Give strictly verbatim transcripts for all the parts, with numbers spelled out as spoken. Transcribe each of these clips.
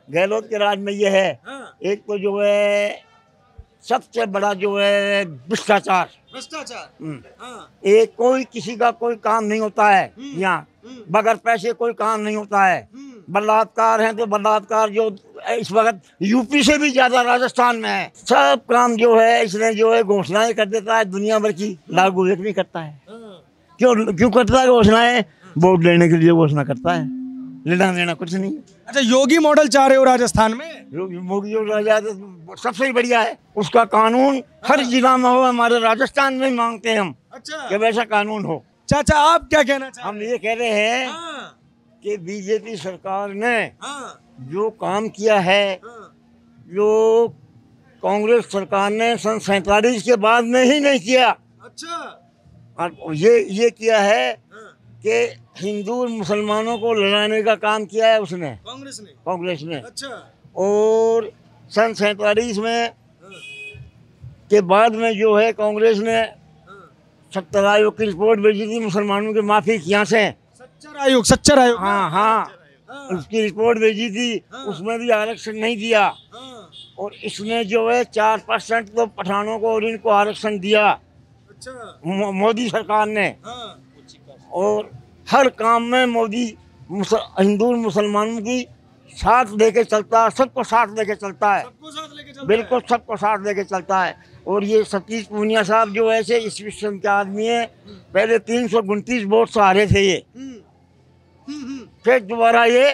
गहलोत के राज में ये है। हाँ। एक तो जो है सबसे बड़ा जो है भ्रष्टाचार। भ्रष्टाचार। हम्म। हाँ। एक कोई किसी का कोई काम नहीं होता है हम्म। यहाँ, हम्म। बगैर पैसे कोई काम नहीं होता है। हम्म। बलात्कार है तो बलात्कार जो इस वक्त यूपी से भी ज्यादा राजस्थान में है। सब काम जो है इसने जो है घोषणाएं कर देता है दुनिया भर की, लागू एक नहीं करता है। हाँ। क्यों क्यों करता है घोषणाएं? वोट लेने के लिए घोषणा करता है, लेना देना कुछ नहीं। अच्छा, योगी मॉडल चाह रहे हो राजस्थान में? मोदी जो राजा तो सबसे बढ़िया है, उसका कानून हर जिला में हो। हमारे राजस्थान में ही मांगते हैं हम अच्छा, कि वैसा कानून हो। चाचा आप क्या कहना चाहते हम ये कह रहे हैं हाँ। कि बीजेपी सरकार ने हाँ। जो काम किया है, हाँ। जो कांग्रेस सरकार ने सन सैतालीस के बाद में ही नहीं किया। अच्छा। और ये ये किया है हाँ। कि हिंदू और मुसलमानों को लड़ाने का काम किया है उसने, कांग्रेस ने। कांग्रेस ने। अच्छा। और सन सैतालीस में हाँ। के बाद में जो है कांग्रेस ने हाँ। सत्तर आयोग की रिपोर्ट भेजी थी मुसलमानों की माफी यहाँ से। सच्चर आयोग, सच्चर आयोग। हाँ हाँ, हाँ। उसकी रिपोर्ट भेजी थी। हाँ। उसमें भी आरक्षण नहीं दिया। हाँ। और इसने जो है चार परसेंट तो पठानों को और इनको आरक्षण दिया, अच्छा। मो, मोदी सरकार ने। हाँ। और हर काम में मोदी हिंदू और मुसलमानों की साथ लेके चलता है, सबको साथ लेके चलता है, सबको साथ लेके चलता बिल्कुल सबको साथ लेके चलता है। और ये सतीश पूनिया साहब जो ऐसे इस विषय के आदमी है, पहले तीन सौ उनतीस वोट से हारे थे ये, हम्म। हम्म। हम्म। फिर दोबारा ये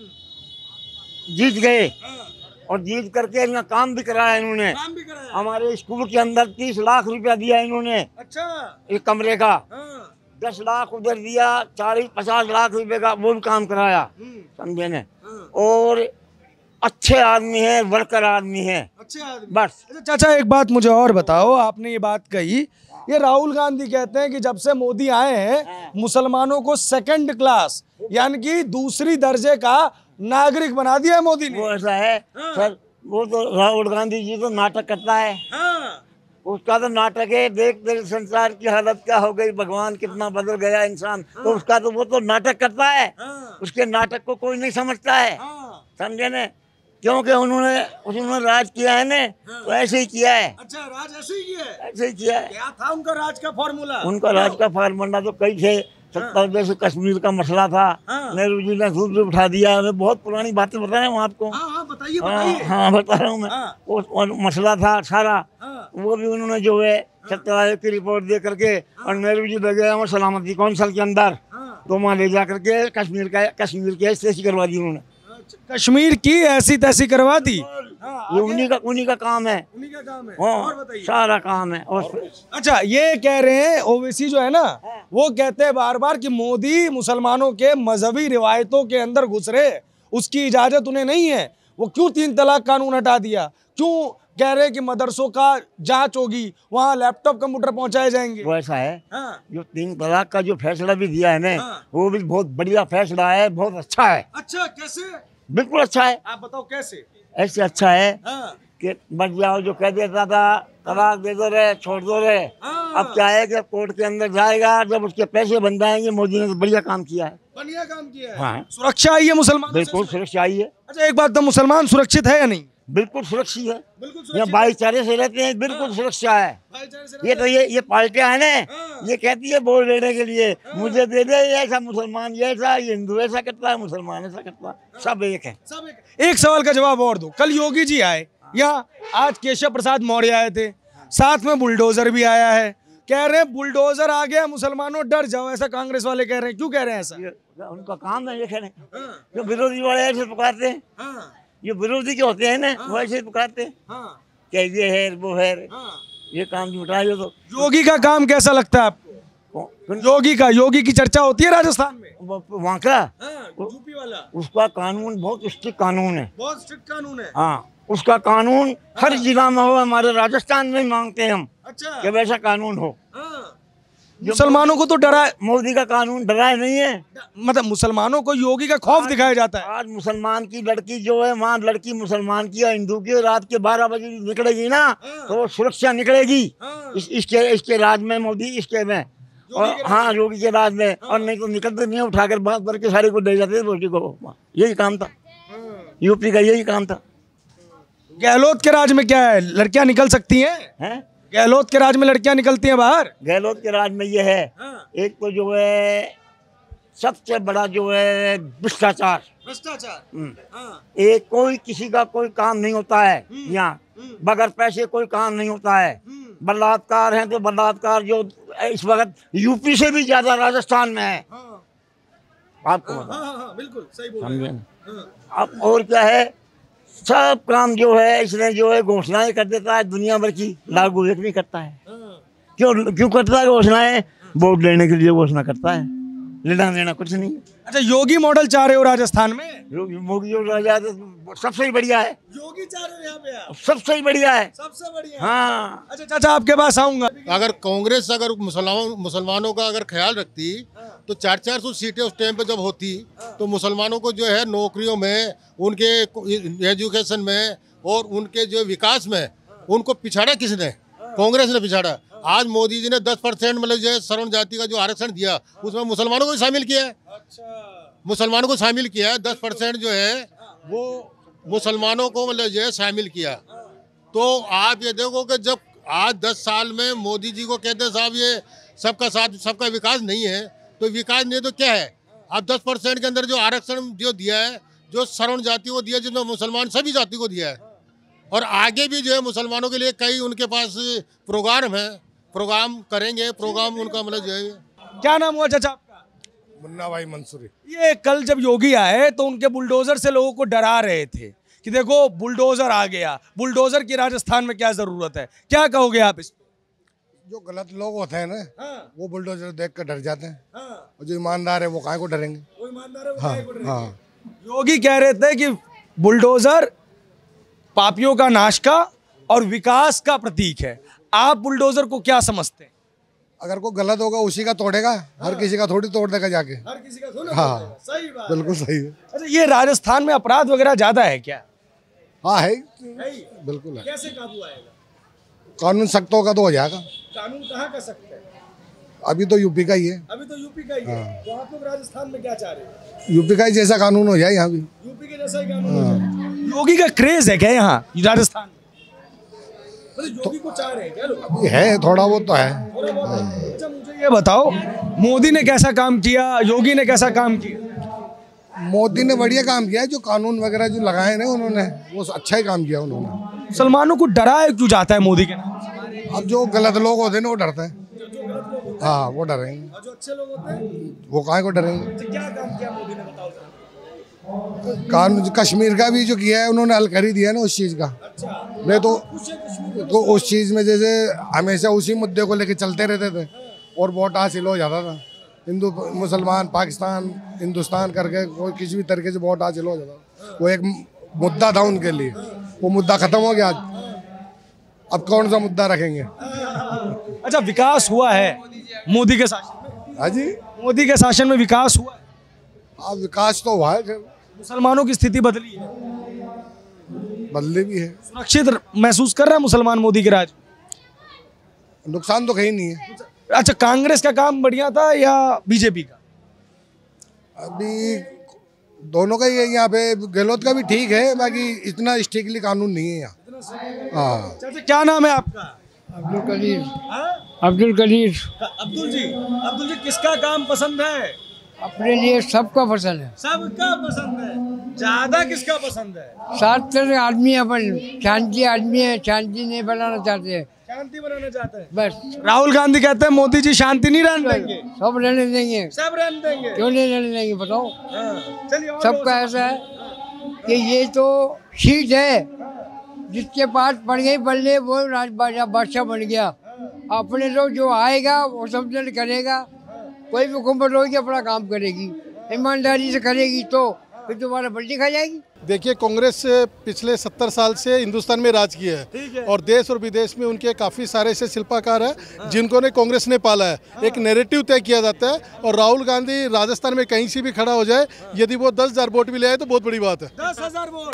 जीत गए। हाँ। और जीत करके इनका काम भी कराया इन्होंने। काम भी कराया। हमारे स्कूल के अंदर तीस लाख रुपया दिया इन्होंने अच्छा। एक कमरे का। हाँ। दस लाख उधर दिया, चालीस पचास लाख रुपए का वो भी काम कराया, हम्म। समझे ने। हाँ। और अच्छे आदमी है, वर्कर आदमी है, अच्छे आदमी। बस। अच्छा चाचा, एक बात मुझे और बताओ, आपने ये बात कही, ये राहुल गांधी कहते हैं कि जब से मोदी आए हैं मुसलमानों को सेकंड क्लास यानी कि दूसरी दर्जे का नागरिक बना दिया है मोदी ने। वो ऐसा है हाँ। सर, वो तो राहुल गांधी जी तो नाटक करता है। हाँ। उसका तो नाटक है, देख देख संसार की हालत क्या हो गई, भगवान कितना बदल गया इंसान। तो उसका तो वो तो नाटक करता है। हाँ। उसके नाटक को कोई नहीं समझता है, हाँ। समझे ने। क्योंकि उन्होंने उन्होंने राज किया है ने, तो ऐसे ही किया है। अच्छा, राज ऐसे ही किया है। ऐसे ही किया है। क्या था उनका राज का फॉर्मूला? उनका राज का फार्मूला तो कई थे। सत्तर जैसे कश्मीर का मसला था, हाँ। नेहरू जी ने खुद भी उठा दिया। मैं बहुत पुरानी बातें बता रहा हूँ आपको। हाँ हाँ बताइए हाँ बताइए। हाँ बता रहा हूँ मैं। हाँ। वो वो मसला था सारा, हाँ। वो भी उन्होंने जो है सत्तर आयोग की रिपोर्ट दे करके, और नेहरू जी ले गए वहाँ सलामती कौंसिल के अंदर, हाँ। तो वहाँ ले जा करके कश्मीर का कश्मीर की ऐसी करवा दी उन्होंने। कश्मीर की ऐसी तैसी करवा दी। ये उन्हीं का उन्हीं का काम है। उन्हीं का काम है। हाँ, और बताइए। सारा काम है। और अच्छा, ये कह रहे हैं ओवैसी जो है ना, वो कहते हैं बार बार कि मोदी मुसलमानों के मजहबी रिवायतों के अंदर घुस रहे, उसकी इजाजत उन्हें नहीं है। वो क्यों तीन तलाक कानून हटा दिया? क्यों कह रहे हैं कि मदरसों का जांच होगी, वहाँ लैपटॉप कंप्यूटर पहुंचाए जाएंगे? वो ऐसा है, हाँ। जो तीन तलाक का जो फैसला भी दिया है ना, हाँ। वो भी बहुत बढ़िया फैसला है, बहुत अच्छा है। अच्छा, कैसे? बिल्कुल अच्छा है। आप बताओ कैसे? ऐसे अच्छा है हाँ। कि बच जाओ, जो कह देता था तलाक दे दो रे, छोड़ दो रे, हाँ। अब क्या है कि कोर्ट के अंदर जाएगा, जब उसके पैसे बन जाएंगे। मोदी ने तो बढ़िया काम किया है। बढ़िया काम किया है। हाँ। सुरक्षा आई है मुसलमान। बिल्कुल सुरक्षा आई है। अच्छा, एक बात तो, मुसलमान सुरक्षित है या नहीं? बिल्कुल सुरक्षित है। बिल्कुल यहाँ भाईचारे से रहते हैं, बिल्कुल सुरक्षा है। ये तो ये ये पार्टियां है ना, हाँ। ये कहती है वोट लेने के लिए मुझे दे दे, ये ऐसा मुसलमान ये ऐसा, ये हिंदू ऐसा करता है, मुसलमान ऐसा करता है, सब एक है। सब एक। एक सवाल का जवाब और दो। कल योगी जी आए यहाँ, आज केशव प्रसाद मौर्य आए थे, साथ में बुलडोजर भी आया है। कह रहे हैं बुलडोजर आ गया, मुसलमानों डर जाओ, ऐसा कांग्रेस वाले कह रहे हैं। क्यों कह रहे हैं ऐसा? ये उनका काम है, ये कहने। जो विरोधी वाले ऐसे पुकारते हैं, हाँ। ये विरोधी के होते हैं ना, वो ऐसे पुकारते हैं हाँ। कि ये है वो है, हाँ। ये काम जुटा। ये तो योगी का काम कैसा लगता है आपको? योगी का, योगी की चर्चा होती है राजस्थान में? वहाँ का यूपी वाला, उसका कानून बहुत स्ट्रिक्ट कानून है। बहुत स्ट्रिक्ट कानून है। हाँ, उसका कानून हर जिला में हो। हमारे राजस्थान में ही मांगते हैं हम अच्छा, कि वैसा कानून हो। मुसलमानों को तो डरा, मोदी का कानून डराए नहीं है, मतलब मुसलमानों को योगी का खौफ दिखाया जाता है। आज मुसलमान की लड़की जो है, वहाँ लड़की मुसलमान की और हिंदू की रात के बारह बजे निकलेगी ना, तो वो सुरक्षा निकलेगी। इस, इसके इसके राज में, मोदी इसके में, और हाँ योगी के राज में। और नहीं तो निकलते नहीं, उठाकर बात करके सारे को ले जाते रोटी को। यही काम था। यूपी का यही काम था। गहलोत के राज में क्या है, लड़कियां निकल सकती हैं? हैं? गहलोत के राज में लड़कियां निकलती हैं बाहर? गहलोत के राज में ये है, हाँ। एक तो जो है सबसे बड़ा जो है भ्रष्टाचार। भ्रष्टाचार। हाँ। एक कोई किसी का कोई काम नहीं होता है यहाँ, बगैर पैसे कोई काम नहीं होता है। बलात्कार है तो बलात्कार जो इस वक्त यूपी से भी ज्यादा राजस्थान में है। हाँ। आपको हाँ, पता हाँ, हाँ, बिल्कुल सही बोल रहे समझे हैं। ना? हाँ। अब और क्या है, सब काम जो है इसने जो है घोषणाएं कर देता है, दुनिया भर की लागू एक नहीं करता है। हाँ। क्यों क्यों करता है घोषणाएं? वोट लेने के लिए घोषणा करता है, लेना देना कुछ नहीं। अच्छा, योगी मॉडल चाह रहे हो राजस्थान में? योगी जो राजा तो सबसे ही बढ़िया है, योगी चाह रहे हो यहाँ पे आप? सबसे ही बढ़िया है। सबसे बढ़िया। हाँ। अच्छा चाचा, आपके पास आऊंगा। अगर कांग्रेस अगर मुसलमान मुसलमानों का अगर ख्याल रखती तो चार चार सौ सीटें उस टाइम पे जब होती तो मुसलमानों को जो है नौकरियों में, उनके एजुकेशन में और उनके जो विकास में उनको पिछाड़ा किसने? कांग्रेस ने पिछाड़ा। आज मोदी जी ने दस परसेंट मतलब जो है सवर्ण जाति का जो आरक्षण दिया उसमें मुसलमानों को भी शामिल किया है। अच्छा। मुसलमानों को शामिल किया है, दस परसेंट जो है वो मुसलमानों को मतलब जो है शामिल किया। तो आप ये देखो कि जब आज दस साल में मोदी जी को कहते हैं साहब ये सबका साथ सबका विकास नहीं है, तो विकास नहीं है तो क्या है? आप दस परसेंट के अंदर जो आरक्षण जो दिया है, जो सवर्ण जाति को दिया, जिसमें मुसलमान सभी जाति को दिया है, और आगे भी जो है मुसलमानों के लिए कई उनके पास प्रोग्राम है, प्रोग्राम करेंगे, प्रोग्राम उनका मतलब जो है। क्या नाम हुआ चाचा आपका? मुन्ना भाई मंसूरी। ये कल जब योगी आए तो उनके बुलडोजर से लोगों को डरा रहे थे कि देखो बुलडोजर आ गया, बुलडोजर की राजस्थान में क्या जरूरत है, क्या कहोगे आप इस पे? जो गलत लोग होते हैं ना, हाँ। वो बुलडोजर देख कर डर जाते हैं, हाँ। और जो ईमानदार है वो काहे को डरेंगे? वो ईमानदार है, वो हाँ काहे को डरेंगे? हाँ। योगी कह रहे थे कि बुलडोजर पापियों का नाश का और विकास का प्रतीक है। आप बुलडोजर को क्या समझते हैं? अगर कोई गलत होगा उसी का तोड़ेगा, हर किसी का थोड़ी तोड़ देगा जाके। हर किसी का थोड़ा हाँ। तोड़ेगा। सही बात बिल्कुल सही है। अच्छा, ये राजस्थान में अपराध वगैरह ज्यादा है क्या? हाँ है, है ही। बिल्कुल है। कैसे काबू आएगा? कानून सख्त होगा तो हो जाएगा। कानून कहाँ कर सकते हैं? अभी तो यूपी का ही है। अभी तो यूपी का ही है। तो आप लोग राजस्थान में क्या चाह रहे हैं? यूपी का ही जैसा कानून हो जाए यहाँ भी। यूपी के जैसा ही कानून हो जाए। योगी का क्रेज है क्या यहाँ राजस्थान में? मतलब योगी को चाह रहे हैं क्या लोग? अभी है, थोड़ा बहुत तो है। थोड़ा बहुत है। अच्छा, मुझे ये बताओ, मोदी ने कैसा काम किया, योगी ने कैसा काम किया? मोदी ने बढ़िया काम किया है, जो कानून वगैरह जो लगाए ना उन्होंने, वो अच्छा ही काम किया उन्होंने। मुसलमानों को डराया क्यों जाता है मोदी के नाम? अब जो गलत लोग होते हैं ना वो डरते हैं। हाँ, वो डरेंगे। और जो अच्छे लोग होते हैं वो काहे को डरेंगे? तो क्या काम किया मोदी ने, बताओ जरा। कानून कश्मीर का भी जो किया है उन्होंने हल कर ही दिया ना उस चीज़ का। अच्छा। नहीं तो, तो उस चीज़ में जैसे हमेशा उसी मुद्दे को लेके चलते रहते थे और वोट हासिल हो जाता था। हिंदू मुसलमान पाकिस्तान हिंदुस्तान करके कोई किसी भी तरीके से वोट हासिल हो जाता था। वो एक मुद्दा था उनके लिए, वो मुद्दा खत्म हो गया आज। अब कौन सा मुद्दा रखेंगे? अच्छा, विकास हुआ है मोदी के शासन में? हाँ जी, मोदी के शासन में विकास हुआ है? अब विकास तो हुआ है, मुसलमानों की स्थिति बदली है, बदले भी है। सुरक्षित महसूस कर रहा है मुसलमान मोदी के राज में? नुकसान तो कहीं नहीं है। अच्छा, कांग्रेस का काम बढ़िया था या बीजेपी का? अभी दोनों का ही है। यहाँ पे गहलोत का भी ठीक है, बाकी इतना स्ट्रिक्टली कानून नहीं है यहाँ। हाँ। चाचा, क्या नाम है आपका? अब्दुल कदीर। हाँ? अब्दुल कदीर। अब्दुल जी, अब्दुल जी किसका काम पसंद है? अपने लिए सबका पसंद है। सबका पसंद है। ज्यादा किसका पसंद है? सात तरह आदमी अपन शांति आदमी है, शांति नहीं बनाना चाहते हैं, शांति बनाना चाहते हैं बस। राहुल गांधी कहते हैं मोदी जी शांति नहीं रहने देंगे, सब रहने देंगे। सब रहने देंगे। क्यों नहीं रहने देंगे बताओ? हाँ, चलिए और सबका ऐसा है कि ये तो सीट है, जिसके पास पड़ गई बल्ले वो राज बादशाह बन गया। अपने तो जो आएगा वो समझ करेगा। कोई भी हुकूमत होगी अपना काम करेगी, ईमानदारी से करेगी तो फिर तुम्हारा बल्ली खा जाएगी। देखिए, कांग्रेस पिछले सत्तर साल से हिंदुस्तान में राज किया है, है। और देश और विदेश में उनके काफ़ी सारे ऐसे शिल्पकार हैं जिनको ने कांग्रेस ने पाला है। एक नैरेटिव तय किया जाता है, और राहुल गांधी राजस्थान में कहीं से भी खड़ा हो जाए, यदि वो दस हजार वोट भी ले आए तो बहुत बड़ी बात है। दस हजार वोट।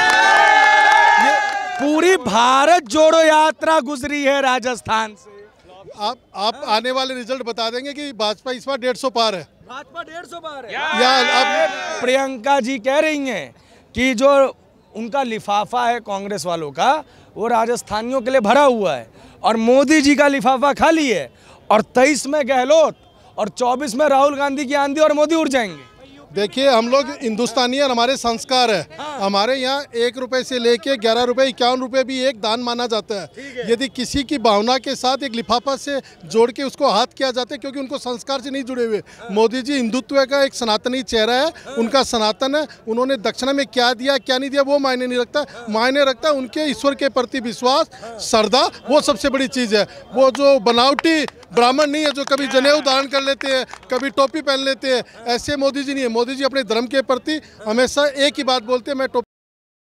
ये पूरी भारत जोड़ो यात्रा गुजरी है राजस्थान से। आप आप आने वाले रिजल्ट बता देंगे कि भाजपा इस बार डेढ़ सौ पार है। भाजपा डेढ़ सौ पार है। या अब प्रियंका जी कह रही हैं कि जो उनका लिफाफा है कांग्रेस वालों का, वो राजस्थानियों के लिए भरा हुआ है और मोदी जी का लिफाफा खाली है। और तेईस में गहलोत और चौबीस में राहुल गांधी की आंधी और मोदी उड़ जाएंगे। देखिए, हम लोग हिंदुस्तानी और हमारे संस्कार है। हाँ। हमारे यहाँ एक रुपए से लेके ग्यारह रुपए इक्यावन रुपए भी एक दान माना जाता है। यदि किसी की भावना के साथ एक लिफाफा से जोड़ के उसको हाथ किया जाता है, क्योंकि उनको संस्कार से नहीं जुड़े हुए। हाँ। मोदी जी हिंदुत्व का एक सनातनी चेहरा है। हाँ। उनका सनातन है। उन्होंने दक्षिणा में क्या दिया क्या नहीं दिया वो मायने नहीं रखता। हाँ। मायने रखता है उनके ईश्वर के प्रति विश्वास, हाँ। श्रद्धा, वो सबसे बड़ी चीज़ है। वो जो बनावटी ब्राह्मण नहीं है जो कभी जनेऊ धारण कर लेते हैं, कभी टोपी पहन लेते हैं, ऐसे मोदी जी नहीं है। मोदी जी अपने धर्म के प्रति हमेशा एक ही बात बोलते हैं, मैं टोपी